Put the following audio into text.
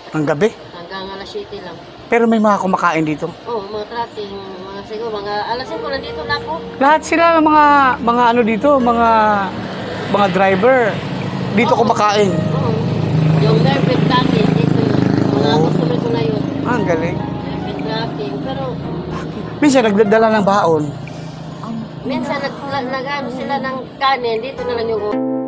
Ang gabi? Hanggang alas 7 lang. Pero may mga kumakain dito. Oo, mga tracking, mga siguro, mga alas 5 nandito na ako. Lahat sila mga ano dito, mga driver. Dito Oo. kumakain. Oo. Yung perfect tracking, dito yun. Mga Oo. customer ko na yun. Ang galing. Perfect tracking. Pero, Minsan nagdadala ng baon. minsan nag-ano sila ng kanin, dito na lang yung